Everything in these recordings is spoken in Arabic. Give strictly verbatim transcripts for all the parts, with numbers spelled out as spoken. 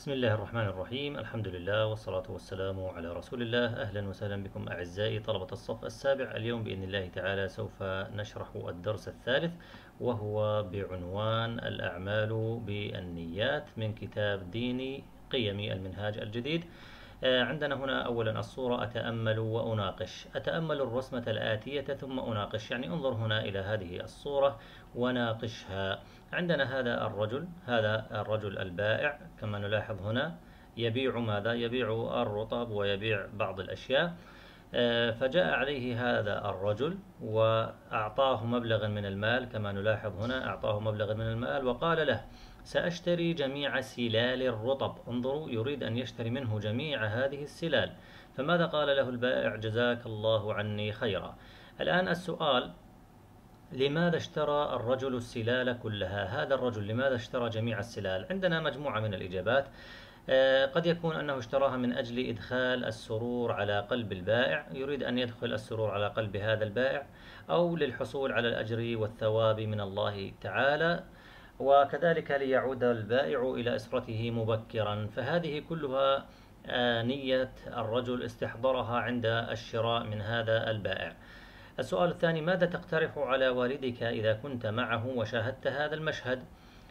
بسم الله الرحمن الرحيم. الحمد لله والصلاة والسلام على رسول الله. أهلا وسهلا بكم أعزائي طلبة الصف السابع. اليوم بإذن الله تعالى سوف نشرح الدرس الثالث، وهو بعنوان الأعمال بالنيات من كتاب ديني قيمي المنهاج الجديد. عندنا هنا أولا الصورة: أتأمل وأناقش. أتأمل الرسمة الآتية ثم أناقش، يعني انظر هنا إلى هذه الصورة وناقشها. عندنا هذا الرجل، هذا الرجل البائع كما نلاحظ هنا، يبيع ماذا؟ يبيع الرطب ويبيع بعض الأشياء. فجاء عليه هذا الرجل وأعطاه مبلغا من المال، كما نلاحظ هنا أعطاه مبلغا من المال وقال له: سأشتري جميع سلال الرطب. انظروا، يريد أن يشتري منه جميع هذه السلال. فماذا قال له البائع؟ جزاك الله عني خيرا. الآن السؤال: لماذا اشترى الرجل السلال كلها؟ هذا الرجل لماذا اشترى جميع السلال؟ عندنا مجموعة من الإجابات. قد يكون أنه اشتراها من أجل إدخال السرور على قلب البائع، يريد أن يدخل السرور على قلب هذا البائع، أو للحصول على الأجر والثواب من الله تعالى، وكذلك ليعود البائع إلى أسرته مبكرا. فهذه كلها نية الرجل استحضرها عند الشراء من هذا البائع. السؤال الثاني: ماذا تقترح على والدك إذا كنت معه وشاهدت هذا المشهد؟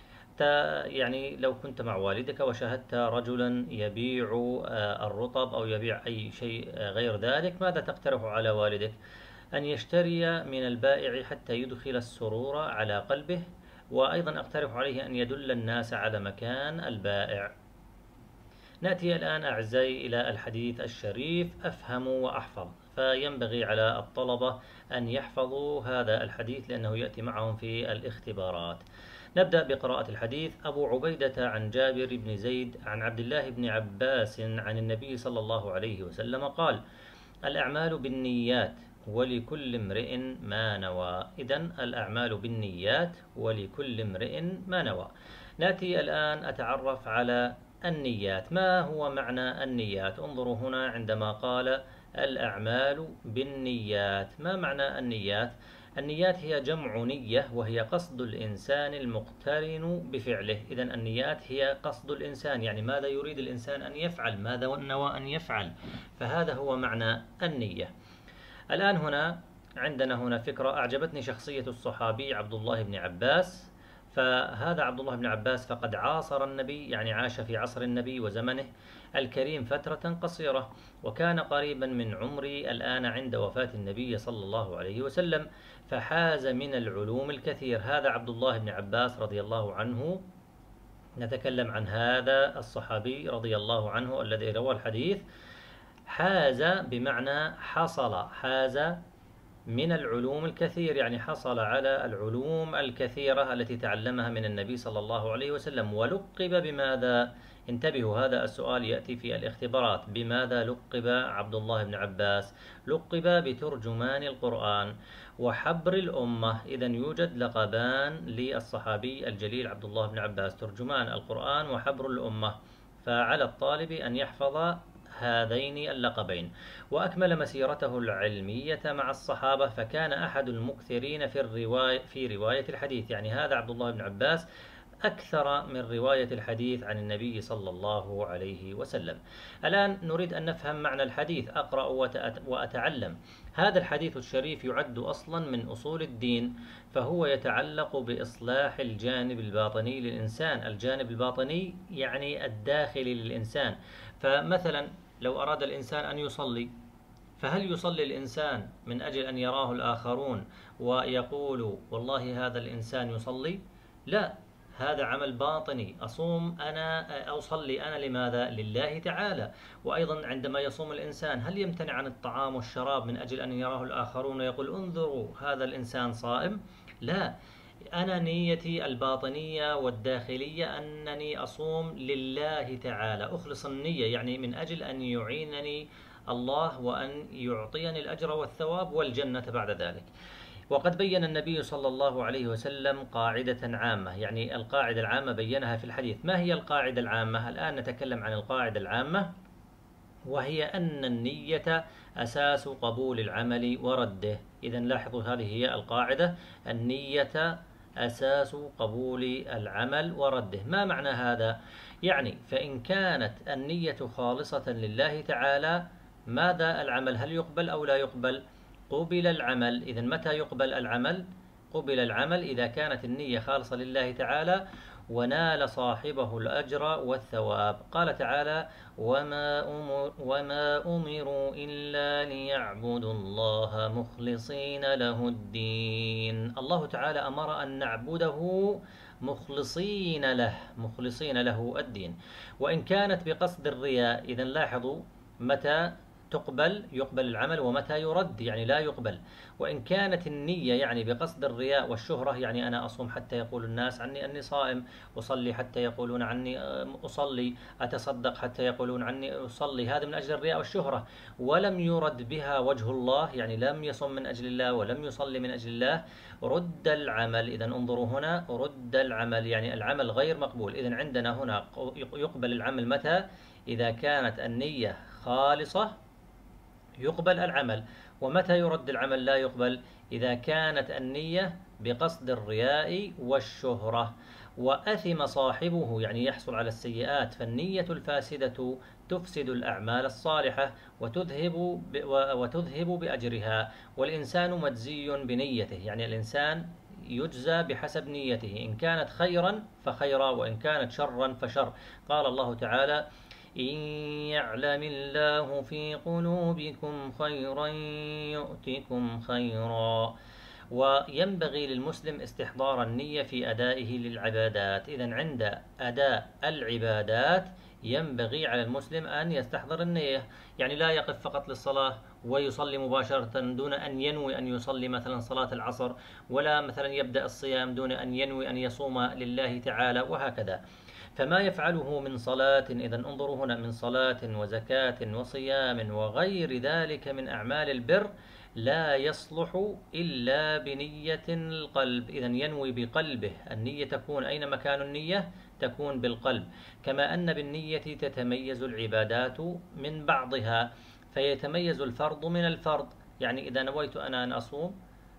يعني لو كنت مع والدك وشاهدت رجلا يبيع الرطب أو يبيع أي شيء غير ذلك، ماذا تقترح على والدك؟ أن يشتري من البائع حتى يدخل السرور على قلبه، وأيضا أقترح عليه أن يدل الناس على مكان البائع. نأتي الآن أعزائي إلى الحديث الشريف: أفهم وأحفظ. فينبغي على الطلبة أن يحفظوا هذا الحديث لأنه يأتي معهم في الاختبارات. نبدأ بقراءة الحديث. أبو عبيدة عن جابر بن زيد عن عبد الله بن عباس عن النبي صلى الله عليه وسلم قال: الأعمال بالنيات ولكل امرئ ما نوى. إذن الأعمال بالنيات ولكل امرئ ما نوى. نأتي الآن أتعرف على النيات. ما هو معنى النيات؟ انظروا هنا عندما قال الأعمال بالنيات، ما معنى النيات؟ النيات هي جمع نية، وهي قصد الإنسان المقترن بفعله. إذن النيات هي قصد الإنسان، يعني ماذا يريد الإنسان أن يفعل، ماذا نوى أن يفعل، فهذا هو معنى النية. الآن هنا عندنا هنا فكرة. أعجبتني شخصية الصحابي عبد الله بن عباس. فهذا عبد الله بن عباس فقد عاصر النبي، يعني عاش في عصر النبي وزمنه الكريم فترة قصيرة، وكان قريبا من عمري الآن عند وفاة النبي صلى الله عليه وسلم، فحاز من العلوم الكثير. هذا عبد الله بن عباس رضي الله عنه. نتكلم عن هذا الصحابي رضي الله عنه الذي روى الحديث. حاز بمعنى حصل، حاز من العلوم الكثير، يعني حصل على العلوم الكثيرة التي تعلمها من النبي صلى الله عليه وسلم. ولقب بماذا؟ انتبهوا، هذا السؤال يأتي في الاختبارات. بماذا لقب عبد الله بن عباس؟ لقب بترجمان القرآن وحبر الأمة. إذا يوجد لقبان للصحابي الجليل عبد الله بن عباس: ترجمان القرآن وحبر الأمة. فعلى الطالب أن يحفظ هذين اللقبين. وأكمل مسيرته العلمية مع الصحابة، فكان أحد المكثرين في الرواية في رواية الحديث. يعني هذا عبد الله بن عباس أكثر من رواية الحديث عن النبي صلى الله عليه وسلم. الآن نريد أن نفهم معنى الحديث. أقرأ وأتعلم. هذا الحديث الشريف يعد أصلا من أصول الدين، فهو يتعلق بإصلاح الجانب الباطني للإنسان. الجانب الباطني يعني الداخلي للإنسان. فمثلا لو أراد الإنسان أن يصلي، فهل يصلي الإنسان من أجل أن يراه الآخرون ويقولوا والله هذا الإنسان يصلي؟ لا، هذا عمل باطني. أصوم أنا، أصلي أنا لماذا؟ لله تعالى. وأيضا عندما يصوم الإنسان، هل يمتنع عن الطعام والشراب من أجل أن يراه الآخرون ويقول انظروا هذا الإنسان صائم؟ لا، أنا نيتي الباطنية والداخلية أنني أصوم لله تعالى، أخلص النية، يعني من أجل أن يعينني الله وأن يعطيني الأجر والثواب والجنة بعد ذلك. وقد بين النبي صلى الله عليه وسلم قاعدة عامة، يعني القاعدة العامة بينها في الحديث. ما هي القاعدة العامة؟ الآن نتكلم عن القاعدة العامة، وهي أن النية أساس قبول العمل ورده. إذن لاحظوا، هذه هي القاعدة: النية أساس قبول العمل ورده. ما معنى هذا؟ يعني فإن كانت النية خالصة لله تعالى، ماذا العمل؟ هل يقبل أو لا يقبل؟ قبل العمل. إذن متى يقبل العمل؟ قبل العمل إذا كانت النية خالصة لله تعالى ونال صاحبه الأجر والثواب. قال تعالى: وما, أمر وما أمروا إلا ليعبدوا الله مخلصين له الدين. الله تعالى أمر أن نعبده مخلصين له مخلصين له الدين. وإن كانت بقصد الرياء، إذن لاحظوا متى تقبل يقبل العمل ومتى يرد يعني لا يقبل. وإن كانت النية يعني بقصد الرياء والشهرة، يعني أنا أصوم حتى يقول الناس عني أني صائم، أصلي حتى يقولون عني أصلي، أتصدق حتى يقولون عني أصلي، هذا من أجل الرياء والشهرة، ولم يرد بها وجه الله، يعني لم يصم من أجل الله ولم يصلي من أجل الله، رد العمل. إذا انظروا هنا، رد العمل يعني العمل غير مقبول. إذا عندنا هنا يقبل العمل متى؟ إذا كانت النية خالصة يقبل العمل. ومتى يرد العمل لا يقبل؟ إذا كانت النية بقصد الرياء والشهرة. وأثم صاحبه يعني يحصل على السيئات. فالنية الفاسدة تفسد الأعمال الصالحة وتذهب وتذهب بأجرها. والإنسان مجزي بنيته، يعني الإنسان يجزى بحسب نيته، إن كانت خيرا فخيرا وإن كانت شرا فشر. قال الله تعالى: إن يعلم الله في قلوبكم خيرا يؤتكم خيرا. وينبغي للمسلم استحضار النية في أدائه للعبادات. إذن عند أداء العبادات ينبغي على المسلم أن يستحضر النية، يعني لا يقف فقط للصلاة ويصلي مباشرة دون أن ينوي أن يصلي مثلا صلاة العصر، ولا مثلا يبدأ الصيام دون أن ينوي أن يصوم لله تعالى، وهكذا. فما يفعله من صلاة، إذا انظروا هنا، من صلاة وزكاة وصيام وغير ذلك من أعمال البر لا يصلح إلا بنية القلب. إذا ينوي بقلبه. النية تكون أين مكان النية؟ تكون بالقلب. كما أن بالنية تتميز العبادات من بعضها، فيتميز الفرض من الفرض. يعني إذا نويت أنا أن أصوم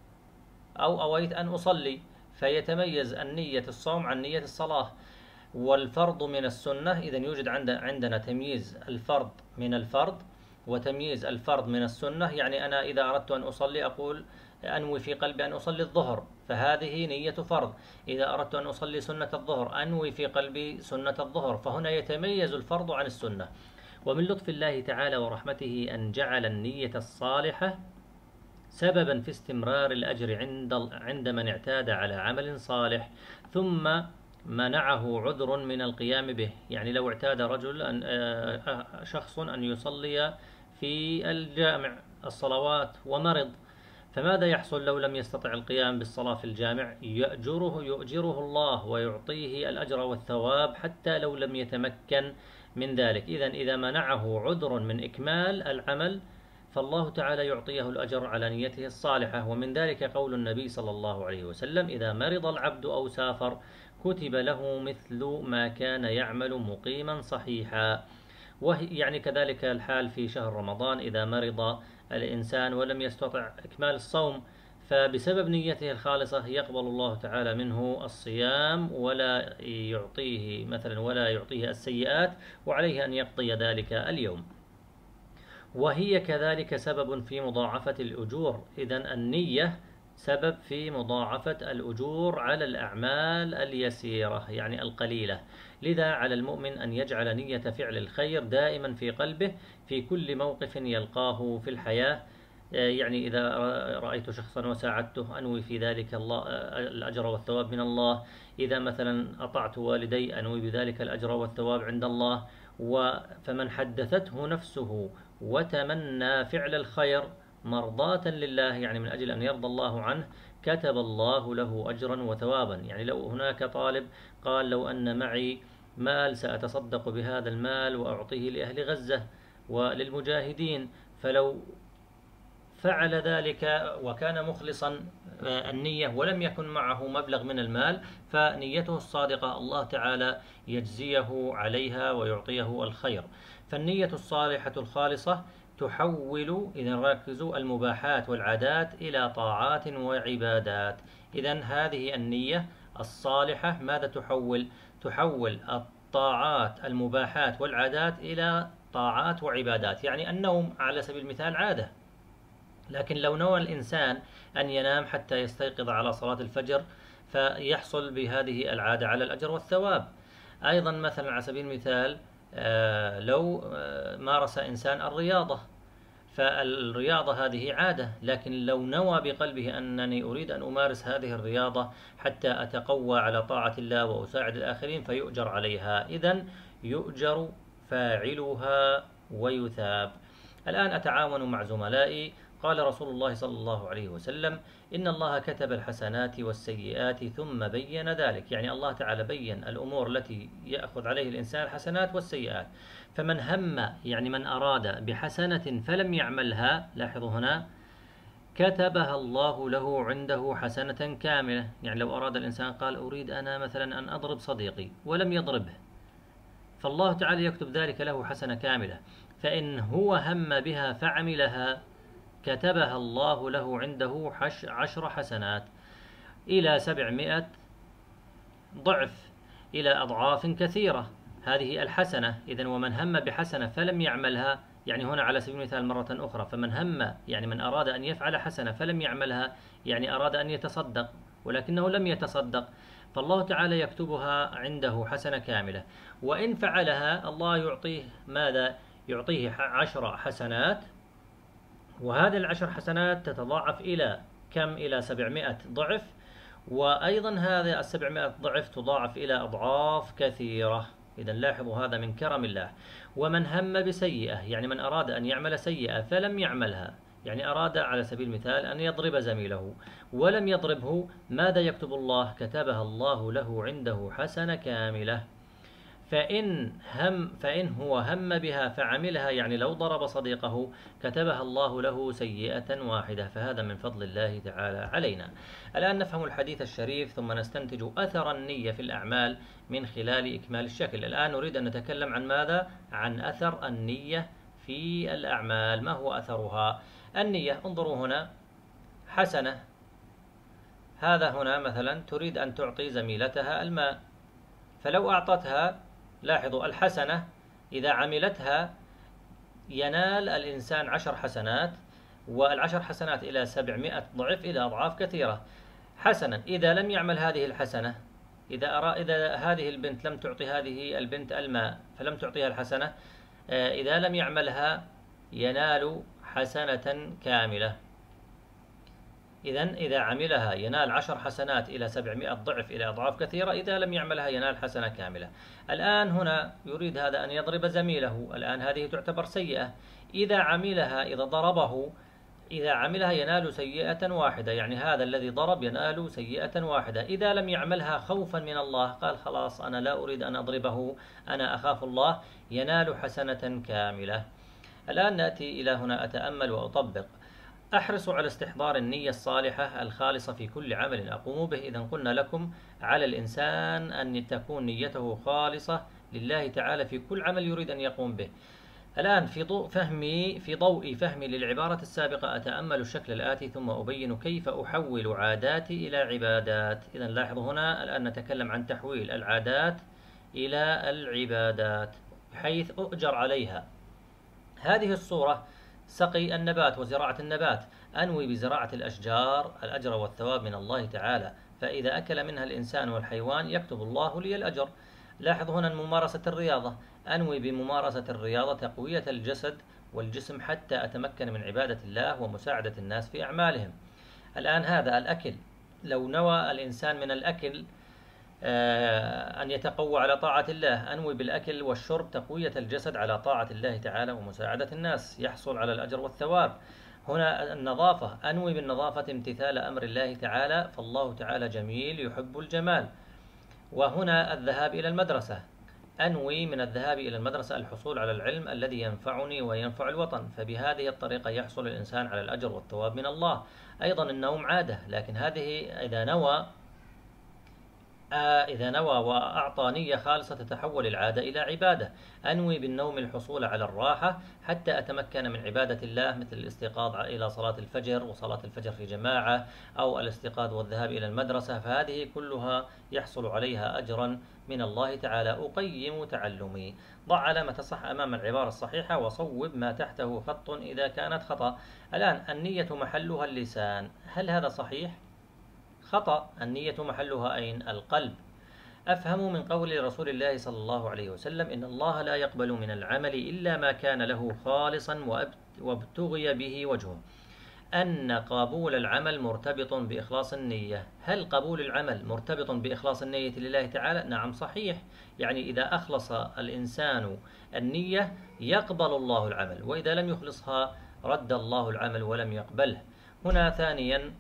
أو أويت أن أصلي، فيتميز النية الصوم عن نية الصلاة. والفرض من السنة، إذا يوجد عندنا تمييز الفرض من الفرض وتمييز الفرض من السنة. يعني أنا إذا أردت أن أصلي أقول أنوي في قلبي أن أصلي الظهر، فهذه نية فرض. إذا أردت أن أصلي سنة الظهر أنوي في قلبي سنة الظهر، فهنا يتميز الفرض عن السنة. ومن لطف الله تعالى ورحمته أن جعل النية الصالحة سببا في استمرار الأجر عند عند من اعتاد على عمل صالح ثم منعه عذر من القيام به. يعني لو اعتاد رجل أن شخص أن يصلي في الجامع الصلوات ومرض، فماذا يحصل لو لم يستطع القيام بالصلاة في الجامع؟ يأجره يؤجره الله ويعطيه الأجر والثواب حتى لو لم يتمكن من ذلك. إذن إذا منعه عذر من إكمال العمل فالله تعالى يعطيه الأجر على نيته الصالحة. ومن ذلك قول النبي صلى الله عليه وسلم: إذا مرض العبد أو سافر كتب له مثل ما كان يعمل مقيما صحيحا. وهي يعني كذلك الحال في شهر رمضان، إذا مرض الإنسان ولم يستطع إكمال الصوم فبسبب نيته الخالصة يقبل الله تعالى منه الصيام ولا يعطيه مثلا ولا يعطيه السيئات، وعليه أن يقضي ذلك اليوم. وهي كذلك سبب في مضاعفة الأجور. إذن النية سبب في مضاعفة الأجور على الأعمال اليسيرة يعني القليلة. لذا على المؤمن أن يجعل نية فعل الخير دائما في قلبه في كل موقف يلقاه في الحياة. يعني إذا رأيت شخصا وساعدته أنوي في ذلك الله الأجر والثواب من الله. إذا مثلا أطعت والدي أنوي بذلك الأجر والثواب عند الله. فمن حدثته نفسه وتمنى فعل الخير مرضاة لله، يعني من أجل أن يرضى الله عنه، كتب الله له أجرا وثوابا. يعني لو هناك طالب قال: لو أن معي مال سأتصدق بهذا المال وأعطيه لأهل غزة وللمجاهدين، فلو فعل ذلك وكان مخلصا النية ولم يكن معه مبلغ من المال، فنيته الصادقة الله تعالى يجزيه عليها ويعطيه الخير. فالنية الصالحة الخالصة تحول إذا ركزوا المباحات والعادات إلى طاعات وعبادات. إذن هذه النية الصالحة ماذا تحول؟ تحول الطاعات المباحات والعادات إلى طاعات وعبادات. يعني النوم على سبيل المثال عادة، لكن لو نوى الإنسان أن ينام حتى يستيقظ على صلاة الفجر فيحصل بهذه العادة على الأجر والثواب. أيضا مثلا على سبيل المثال لو مارس إنسان الرياضة، فالرياضة هذه عادة، لكن لو نوى بقلبه أنني أريد أن أمارس هذه الرياضة حتى أتقوى على طاعة الله وأساعد الآخرين فيؤجر عليها. إذن يؤجر فاعلها ويثاب. الآن أتعاون مع زملائي. قال رسول الله صلى الله عليه وسلم: إن الله كتب الحسنات والسيئات ثم بين ذلك. يعني الله تعالى بين الأمور التي يأخذ عليه الإنسان الحسنات والسيئات. فمن هم، يعني من أراد بحسنة فلم يعملها، لاحظوا هنا، كتبها الله له عنده حسنة كاملة. يعني لو أراد الإنسان قال أريد أنا مثلا أن أضرب صديقي ولم يضربه، فالله تعالى يكتب ذلك له حسنة كاملة. فإن هو هم بها فعملها كتبها الله له عنده عشر حسنات إلى سبعمائة ضعف، إلى أضعاف كثيرة. هذه الحسنة. إذن ومن هم بحسنة فلم يعملها، يعني هنا على سبيل المثال مرة أخرى، فمن هم يعني من أراد أن يفعل حسنة فلم يعملها، يعني أراد أن يتصدق ولكنه لم يتصدق، فالله تعالى يكتبها عنده حسنة كاملة. وإن فعلها الله يعطيه ماذا؟ يعطيه عشر حسنات، وهذه العشر حسنات تتضاعف إلى كم؟ إلى سبعمائة ضعف، وأيضا هذا السبعمائة ضعف تضاعف إلى أضعاف كثيرة. إذن لاحظوا هذا من كرم الله. ومن هم بسيئة، يعني من أراد أن يعمل سيئة فلم يعملها، يعني أراد على سبيل المثال أن يضرب زميله ولم يضربه، ماذا يكتب الله؟ كتبها الله له عنده حسنة كاملة. فإن هم فإن هو هم بها فعملها، يعني لو ضرب صديقه، كتبها الله له سيئة واحدة. فهذا من فضل الله تعالى علينا. الآن نفهم الحديث الشريف ثم نستنتج أثر النية في الأعمال من خلال إكمال الشكل. الآن نريد أن نتكلم عن ماذا؟ عن أثر النية في الأعمال. ما هو أثرها؟ النية، انظروا هنا، حسنة. هذا هنا مثلا تريد أن تعطي زميلتها الماء، فلو أعطتها، لاحظوا الحسنة إذا عملتها ينال الإنسان عشر حسنات، والعشر حسنات إلى سبعمائة ضعف، إلى أضعاف كثيرة. حسنا إذا لم يعمل هذه الحسنة، إذا أرى إذا هذه البنت لم تعطي هذه البنت الماء فلم تعطيها الحسنة، إذا لم يعملها ينال حسنة كاملة. إذن إذا عملها ينال عشر حسنات إلى سبعمائة ضعف، إلى أضعاف كثيرة. إذا لم يعملها ينال حسنة كاملة. الآن هنا يريد هذا أن يضرب زميله، الآن هذه تعتبر سيئة. إذا عملها، إذا ضربه، إذا عملها ينال سيئة واحدة، يعني هذا الذي ضرب ينال سيئة واحدة. إذا لم يعملها خوفا من الله، قال خلاص أنا لا أريد أن أضربه، أنا أخاف الله، ينال حسنة كاملة. الآن نأتي إلى هنا، أتأمل وأطبق. أحرص على استحضار النية الصالحة الخالصة في كل عمل أقوم به. إذن قلنا لكم على الإنسان أن تكون نيته خالصة لله تعالى في كل عمل يريد أن يقوم به. الآن في ضوء فهمي في ضوء فهمي للعبارة السابقة أتأمل الشكل الآتي ثم أبين كيف أحول عاداتي إلى عبادات. إذن لاحظوا هنا الآن نتكلم عن تحويل العادات إلى العبادات بحيث أؤجر عليها. هذه الصورة سقي النبات وزراعة النبات، أنوي بزراعة الأشجار الأجر والثواب من الله تعالى، فإذا أكل منها الإنسان والحيوان يكتب الله لي الأجر. لاحظ هنا ممارسة الرياضة، أنوي بممارسة الرياضة تقوية الجسد والجسم حتى أتمكن من عبادة الله ومساعدة الناس في أعمالهم. الآن هذا الأكل، لو نوى الإنسان من الأكل أن يتقوى على طاعة الله، أنوي بالأكل والشرب تقوية الجسد على طاعة الله تعالى ومساعدة الناس، يحصل على الأجر والثواب. هنا النظافة، أنوي بالنظافة امتثال أمر الله تعالى، فالله تعالى جميل يحب الجمال. وهنا الذهاب إلى المدرسة، أنوي من الذهاب إلى المدرسة الحصول على العلم الذي ينفعني وينفع الوطن، فبهذه الطريقة يحصل الإنسان على الأجر والثواب من الله. أيضا النوم عادة، لكن هذه إذا نوى آه، إذا نوى وأعطى نية خالصة تتحول العادة إلى عبادة. أنوي بالنوم الحصول على الراحة حتى أتمكن من عبادة الله، مثل الاستيقاظ إلى صلاة الفجر وصلاة الفجر في جماعة، أو الاستيقاظ والذهاب إلى المدرسة، فهذه كلها يحصل عليها أجرا من الله تعالى. أقيم تعلمي. ضع علامة صح أمام العبارة الصحيحة وصوب ما تحته خط إذا كانت خطأ. الآن النية محلها اللسان، هل هذا صحيح؟ خطأ، النية محلها أين؟ القلب. أفهم من قول رسول الله صلى الله عليه وسلم: إن الله لا يقبل من العمل إلا ما كان له خالصا وابتغي به وجهه، أن قبول العمل مرتبط بإخلاص النية. هل قبول العمل مرتبط بإخلاص النية لله تعالى؟ نعم صحيح، يعني إذا أخلص الإنسان النية يقبل الله العمل، وإذا لم يخلصها رد الله العمل ولم يقبله. هنا ثانيا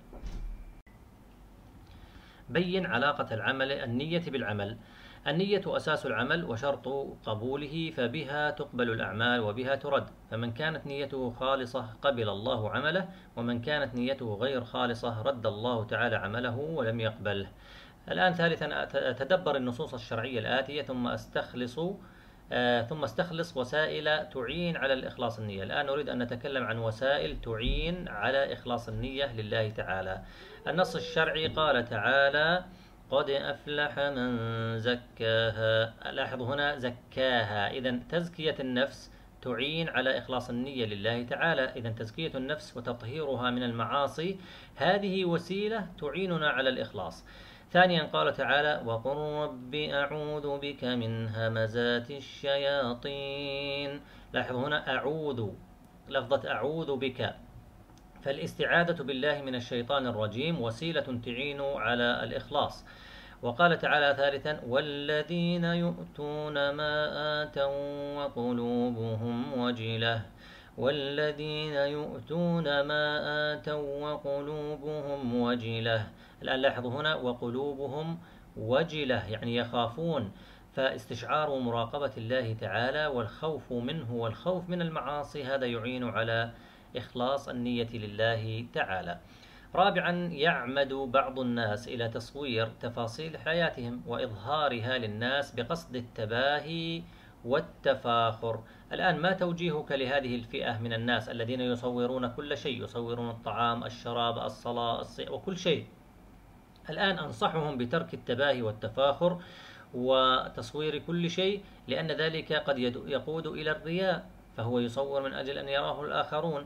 بين علاقة العمل النية بالعمل. النية أساس العمل وشرط قبوله، فبها تقبل الأعمال وبها ترد، فمن كانت نيته خالصة قبل الله عمله، ومن كانت نيته غير خالصة رد الله تعالى عمله ولم يقبله. الآن ثالثا أتدبر النصوص الشرعية الآتية ثم أستخلص آه ثم استخلص وسائل تعين على الإخلاص النية. الآن نريد أن نتكلم عن وسائل تعين على إخلاص النية لله تعالى. النص الشرعي قال تعالى: قد أفلح من زكاها. لاحظوا هنا زكاها، إذن تزكية النفس تعين على إخلاص النية لله تعالى. إذن تزكية النفس وتطهيرها من المعاصي هذه وسيلة تعيننا على الإخلاص. ثانيا قال تعالى: وقل رب أعوذ بك من همزات الشياطين. لاحظوا هنا أعوذ، لفظة أعوذ بك، فالاستعاذة بالله من الشيطان الرجيم وسيلة تعين على الإخلاص. وقال تعالى ثالثا: والذين يؤتون ما آتوا وقلوبهم وجلة. والذين يؤتون ما آتوا وقلوبهم وجلة. الآن لاحظوا هنا وقلوبهم وجلة، يعني يخافون، فاستشعار مراقبة الله تعالى والخوف منه والخوف من المعاصي هذا يعين على إخلاص النية لله تعالى. رابعا يعمد بعض الناس إلى تصوير تفاصيل حياتهم وإظهارها للناس بقصد التباهي والتفاخر. الآن ما توجيهك لهذه الفئة من الناس الذين يصورون كل شيء، يصورون الطعام، الشراب، الصلاة، الصيام، وكل شيء؟ الآن أنصحهم بترك التباهي والتفاخر وتصوير كل شيء، لأن ذلك قد يقود إلى الرياء، فهو يصور من أجل أن يراه الآخرون،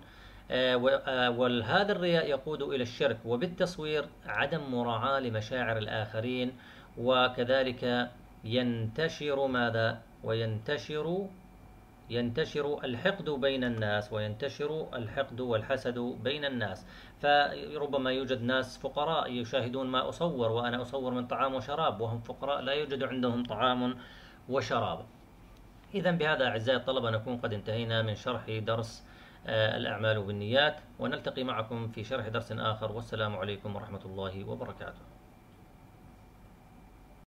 وهذا الرياء يقود إلى الشرك، وبالتصوير عدم مراعاة لمشاعر الآخرين، وكذلك ينتشر ماذا؟ وينتشر ينتشر الحقد بين الناس، وينتشر الحقد والحسد بين الناس. فربما يوجد ناس فقراء يشاهدون ما أصور وأنا أصور من طعام وشراب، وهم فقراء لا يوجد عندهم طعام وشراب. إذا بهذا أعزائي الطلبة نكون قد انتهينا من شرح درس الأعمال بالنيات، ونلتقي معكم في شرح درس آخر، والسلام عليكم ورحمة الله وبركاته.